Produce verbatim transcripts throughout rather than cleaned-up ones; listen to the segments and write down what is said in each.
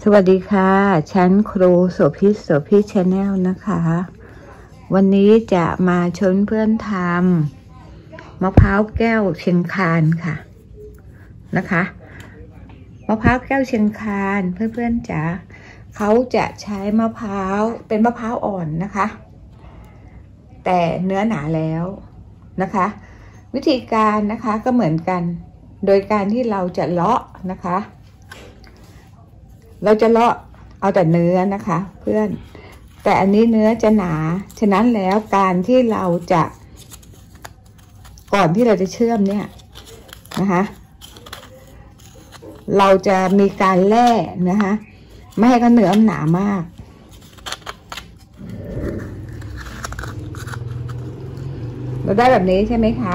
วัสดีค่ะฉันครูโสภิตโสภิตชาแนลนะคะวันนี้จะมาชวนเพื่อนทำมะพร้าวแก้วเชียงคานค่ะนะคะมะพร้าวแก้วเชียงคานเพื่อนๆจ๋าเขาจะใช้มะพร้าวเป็นมะพร้าวอ่อนนะคะแต่เนื้อหนาแล้วนะคะวิธีการนะคะก็เหมือนกันโดยการที่เราจะเลาะนะคะเราจะเลาะเอาแต่เนื้อนะคะเพื่อนแต่อันนี้เนื้อจะหนาฉะนั้นแล้วการที่เราจะก่อนที่เราจะเชื่อมเนี่ยนะคะเราจะมีการแล่นะคะไม่ให้เขาเนื้อหนามากเราได้แบบนี้ใช่ไหมคะ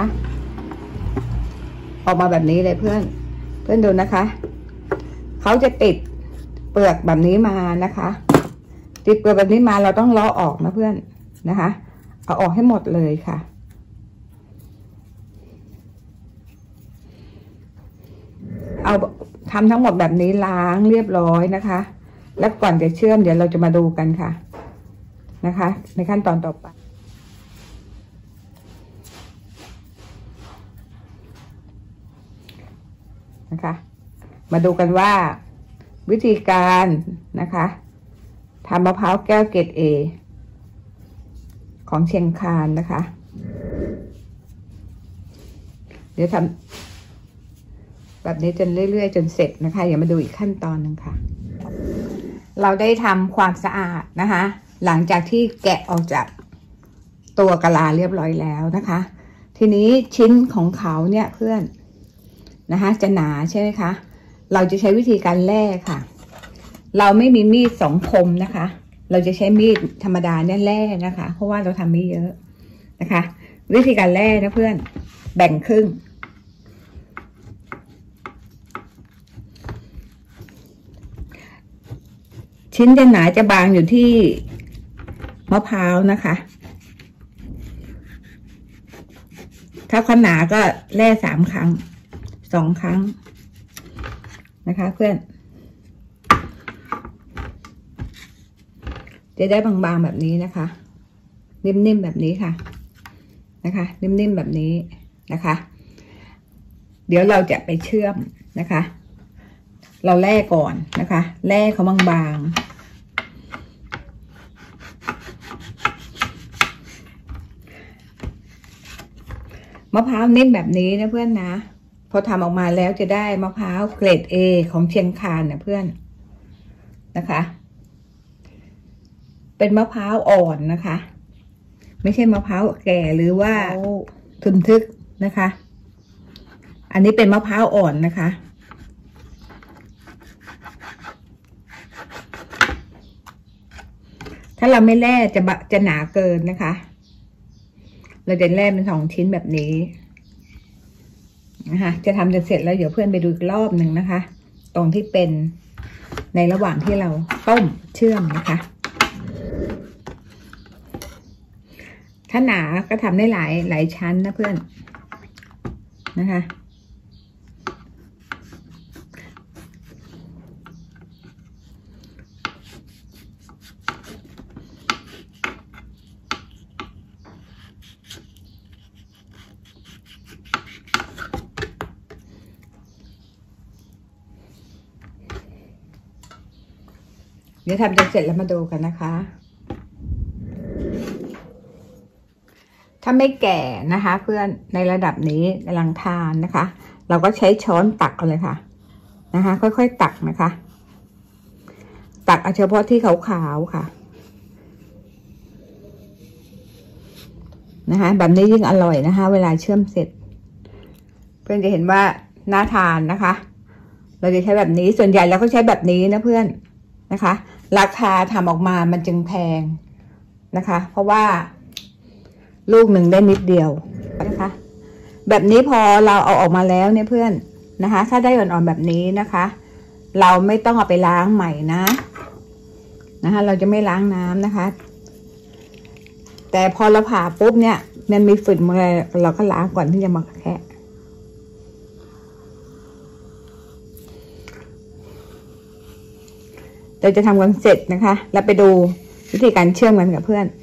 ออกมาแบบนี้เลยเพื่อนเพื่อนดูนะคะเขาจะติดเปลือกแบบนี้มานะคะติดเปลือกแบบนี้มาเราต้องเลาะออกนะเพื่อนนะคะเอาออกให้หมดเลยค่ะเอาทำทั้งหมดแบบนี้ล้างเรียบร้อยนะคะแล้วก่อนจะเชื่อมเดี๋ยวเราจะมาดูกันค่ะนะคะในขั้นตอนต่อไปนะคะมาดูกันว่าวิธีการนะคะทำมะพร้าวแก้วเกรด เอ ของเชียงคานนะคะเดี๋ยวทำแบบนี้จนเรื่อยๆจนเสร็จนะคะอย่ามาดูอีกขั้นตอนหนึ่งค่ะเราได้ทำความสะอาดนะคะหลังจากที่แกะออกจากตัวกะลาเรียบร้อยแล้วนะคะทีนี้ชิ้นของเขาเนี่ยเพื่อนนะคะจะหนาใช่ไหมคะเราจะใช้วิธีการแล่ค่ะเราไม่มีมีดสองคมนะคะเราจะใช้มีดธรรมดาเนี่ยแล่นะคะเพราะว่าเราทำไม่เยอะนะคะวิธีการแล่นะเพื่อนแบ่งครึ่งชิ้นจะหนาจะบางอยู่ที่มะพร้าวนะคะถ้าเขาหนาก็แล่สามครั้งสองครั้งนะคะเพื่อนจะได้บางๆแบบนี้นะคะนิ่มๆแบบนี้ค่ะนะคะนิ่มๆแบบนี้นะคะเดี๋ยวเราจะไปเชื่อมนะคะเราแล่ก่อนนะคะแล่เขาบางๆมะพร้าวนิ่มแบบนี้นะเพื่อนนะพอทำออกมาแล้วจะได้มะพร้าวเกรด เอ ของเชียงคานนะเพื่อนนะคะเป็นมะพร้าวอ่อนนะคะไม่ใช่มะพร้าวแก่หรือว่าทึนทึกนะคะอันนี้เป็นมะพร้าวอ่อนนะคะถ้าเราไม่แล่จะจะหนาเกินนะคะเราจะแล่เป็นสองชิ้นแบบนี้นะคะจะทำจนเสร็จแล้วเดี๋ยวเพื่อนไปดูอีกรอบหนึ่งนะคะตรงที่เป็นในระหว่างที่เราต้มเชื่อมนะคะถ้าหนาก็ทำได้หลายหลายชั้นนะเพื่อนนะคะเดี๋ยวทำจนเสร็จแล้วมาดูกันนะคะถ้าไม่แก่นะคะเพื่อนในระดับนี้กำลังทานนะคะเราก็ใช้ช้อนตักกันเลยค่ะนะคะค่อยๆตักนะคะตักเอาเฉพาะที่ขาวๆค่ะนะคะแบบนี้ยิ่งอร่อยนะคะเวลาเชื่อมเสร็จเพื่อนจะเห็นว่าน่าทานนะคะเราจะใช้แบบนี้ส่วนใหญ่เราก็ใช้แบบนี้นะเพื่อนนะคะราคาทำออกมามันจึงแพงนะคะเพราะว่าลูกหนึ่งได้นิดเดียวนะคะแบบนี้พอเราเอาออกมาแล้วเนี่ยเพื่อนนะคะถ้าได้อ่อนๆแบบนี้นะคะเราไม่ต้องเอาไปล้างใหม่นะนะคะเราจะไม่ล้างน้ำนะคะแต่พอเราผ่าปุ๊บเนี่ยมันมีฝุ่นมาเราก็ล้างก่อนที่จะมาแคะเราจะทำกันเสร็จนะคะแล้วไปดูวิธีการเชื่อมกันกับเพื่อน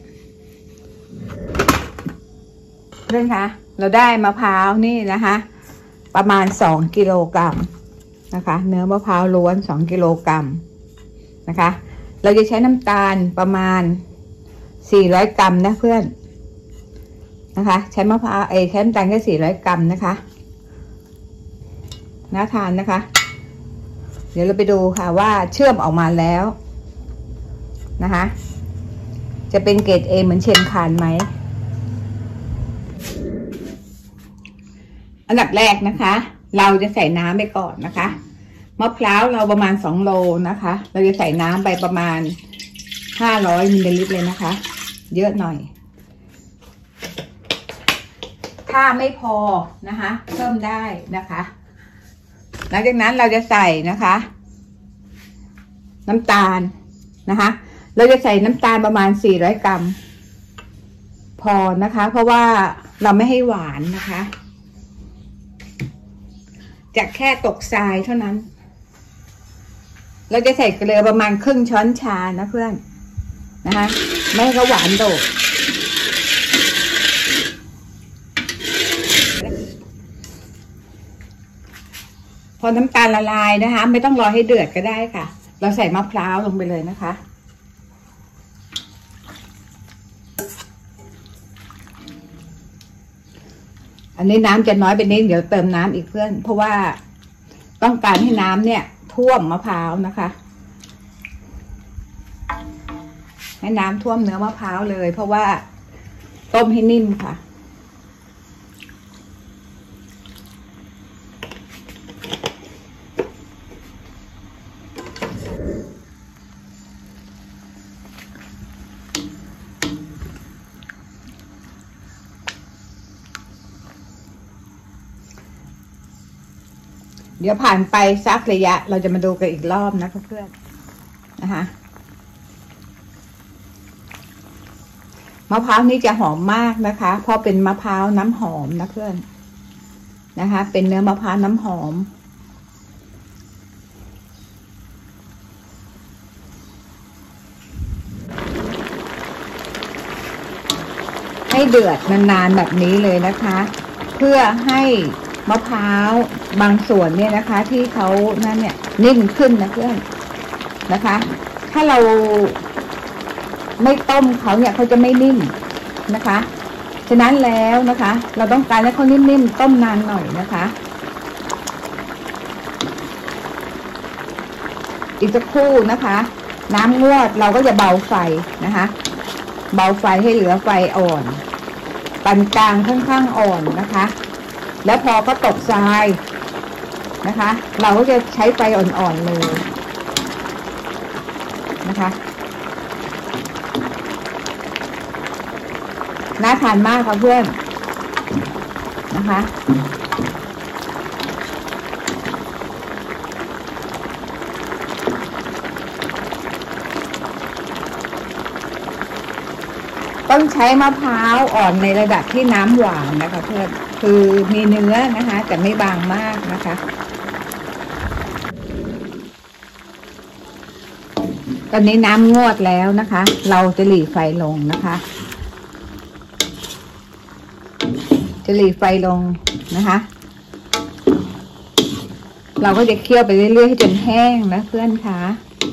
เพื่อนคะเราได้มะพร้าวนี่นะคะประมาณสองกิโลกรัมนะคะเนื้อมะพร้าวล้วนสองกิโลกรัมนะคะเราจะใช้น้ำตาลประมาณสี่ร้อยกรัมนะเพื่อนนะคะใช้มะพร้าวเอใช้น้ำตาลแค่สี่ร้อยกรัมนะคะน่าทานนะคะเดี๋ยวเราไปดูค่ะว่าเชื่อมออกมาแล้วนะคะจะเป็นเกรด เอ เหมือนเชียงคานไหมอันดับแรกนะคะเราจะใส่น้ำไปก่อนนะคะมะพร้าวเราประมาณสองโลนะคะเราจะใส่น้ำไปประมาณห้าร้อยมิลลิลิตรเลยนะคะเยอะหน่อยถ้าไม่พอนะคะเพิ่มได้นะคะหลังจากนั้นเราจะใส่นะคะน้ำตาลนะคะเราจะใส่น้ำตาลประมาณสี่ร้อยกรัมพอนะคะเพราะว่าเราไม่ให้หวานนะคะจะแค่ตกทรายเท่านั้นเราจะใส่เกลือประมาณครึ่งช้อนชานะเพื่อนนะคะไม่ให้เขาหวานโดดพอน้ำตาลละลายนะคะไม่ต้องรอให้เดือดก็ได้ค่ะเราใส่มะพร้าวลงไปเลยนะคะอันนี้น้ำจะน้อยไปนิดเดี๋ยวเติมน้ำอีกเพื่อนเพราะว่าต้องการให้น้ำเนี่ยท่วมมะพร้าวนะคะให้น้ำท่วมเนื้อมะพร้าวเลยเพราะว่าต้มให้นิ่มค่ะเดี๋ยวผ่านไปสักระยะเราจะมาดูกันอีกรอบนะเพื่อนๆนะคะมะพร้าวนี้จะหอมมากนะคะเพราะเป็นมะพร้าวน้ำหอมนะเพื่อนนะคะเป็นเนื้อมะพร้าวน้ำหอมให้เดือดนานๆแบบนี้เลยนะคะเพื่อให้มะพร้าวบางส่วนเนี่ยนะคะที่เขานั่นเนี่ยนิ่มขึ้นนะเพื่อนนะคะถ้าเราไม่ต้มเขาเนี่ยเขาจะไม่นิ่มนะคะฉะนั้นแล้วนะคะเราต้องการให้เขานิ่มๆต้มนานหน่อยนะคะอีกสักครู่นะคะน้ำงวดเราก็จะเบาไฟนะคะเบาไฟให้เหลือไฟอ่อนปานกลางค่อนข้างอ่อนนะคะแล้วพอก็ตกทรายนะคะเราก็จะใช้ไฟอ่อนๆเลยนะคะน่าทานมากค่ะเพื่อนนะคะต้องใช้มะพร้าวอ่อนในระดับที่น้ำหวานนะคะเพื่อนคือมีเนื้อนะคะแต่ไม่บางมากนะคะตอนนี้น้ำงวดแล้วนะคะเราจะหลีไฟลงนะคะจะหลีไฟลงนะคะเราก็จะเคี่ยวไปเรื่อยๆให้จนแห้งนะเพื่อนคะ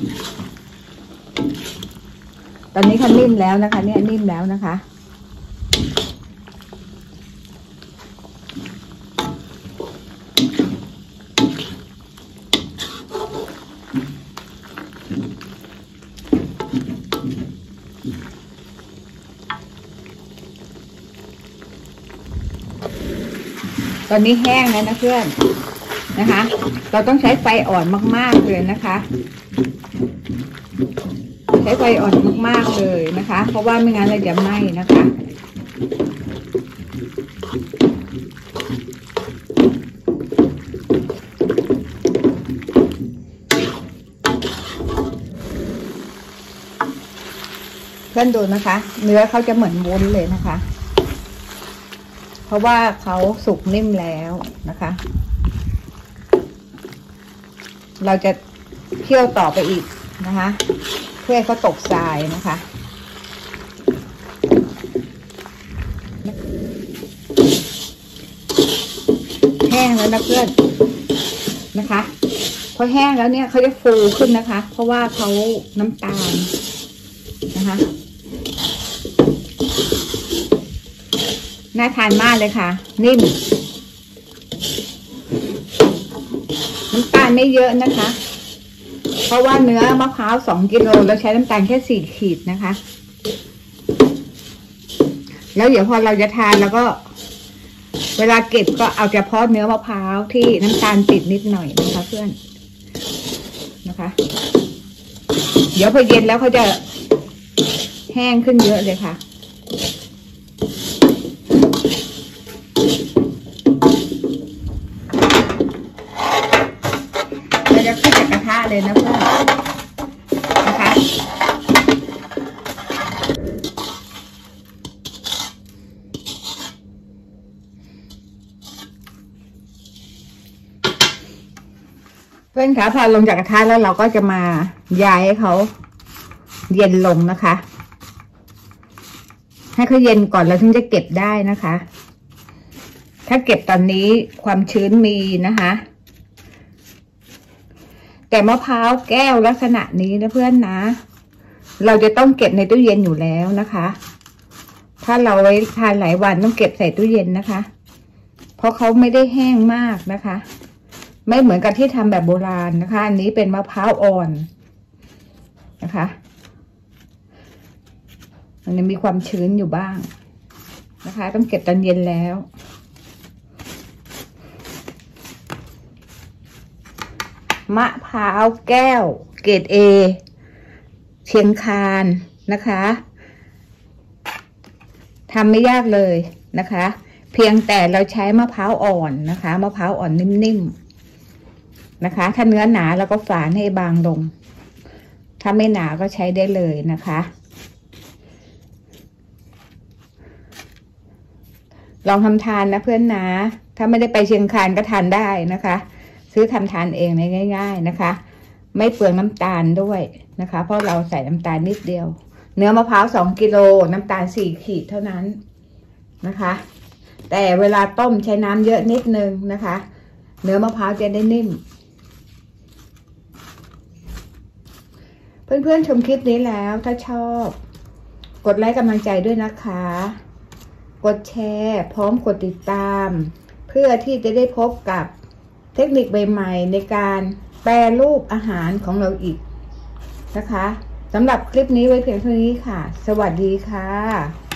ตอนนี้เขานิ่มแล้วนะคะเนี่ยนิ่มแล้วนะคะตอนนี้แห้งแล้วนะเพื่อนนะคะเราต้องใช้ไฟอ่อนมากๆเลยนะคะใช้ไฟอ่อนมากๆเลยนะคะเพราะว่าไม่งั้นเราจะไหม้นะคะเพื่อนดูนะคะเนื้อเขาจะเหมือนวุ้นเลยนะคะเพราะว่าเขาสุกนิ่มแล้วนะคะเราจะเคี่ยวต่อไปอีกนะคะเพื่อให้เขาตกทรายนะคะแห้งแล้วนะเพื่อนนะคะพอแห้งแล้วเนี่ยเขาจะฟูขึ้นนะคะเพราะว่าเขาน้ำตาลนะคะน่าทานมากเลยค่ะนิ่มน้ำตาลไม่เยอะนะคะเพราะว่าเนื้อมะพร้าวสองกิโลแล้วใช้น้ำตาลแค่สี่ขีดนะคะแล้วเดี๋ยวพอเราจะทานแล้วก็เวลาเก็บก็เอาเฉพาะเนื้อมะพร้าวที่น้ำตาลติดนิดหน่อยนะคะเพื่อนนะคะเดี๋ยวพอเย็นแล้วเขาจะแห้งขึ้นเยอะเลยค่ะเราจะขึ้นจากกระทะเลยนะเพื่อนนะคะเพื่อนคะพอลงจากกระทะแล้วเราก็จะมาย้ายให้เขาเย็นลงนะคะให้เขาเย็นก่อนแล้วถึงจะเก็บได้นะคะถ้าเก็บตอนนี้ความชื้นมีนะคะแต่มะพร้าวแก้วลักษณะนี้นะเพื่อนนะเราจะต้องเก็บในตู้เย็นอยู่แล้วนะคะถ้าเราไว้ทานหลายวันต้องเก็บใส่ตู้เย็นนะคะเพราะเขาไม่ได้แห้งมากนะคะไม่เหมือนกับที่ทำแบบโบราณนะคะอันนี้เป็นมะพร้าวอ่อนนะคะมันยังมีความชื้นอยู่บ้างนะคะต้องเก็บตอนเย็นแล้วมะพร้าวแก้วเกรดเอเชียงคานนะคะทำไม่ยากเลยนะคะเพียงแต่เราใช้มะพร้าวอ่อนนะคะมะพร้าวอ่อนนิ่มๆนะคะถ้าเนื้อหนาเราก็ฝานให้บางลงถ้าไม่หนาก็ใช้ได้เลยนะคะลองทำทานนะเพื่อนนะถ้าไม่ได้ไปเชียงคานก็ทานได้นะคะซื้อทำทานเองง่ายๆนะคะไม่เปลืองน้ำตาลด้วยนะคะเพราะเราใส่น้ำตาลนิดเดียวเนื้อมะพร้าวสองกิโลน้ำตาลสี่ขีดเท่านั้นนะคะแต่เวลาต้มใช้น้ำเยอะนิดนึงนะคะเนื้อมะพร้าวจะได้นิ่มเพื่อนๆชมคลิปนี้แล้วถ้าชอบกดไลค์กำลังใจด้วยนะคะกดแชร์พร้อมกดติดตามเพื่อที่จะได้พบกับเทคนิคใหม่ๆในการแปรรูปอาหารของเราอีกนะคะสำหรับคลิปนี้ไว้เพียงเท่านี้ค่ะสวัสดีค่ะ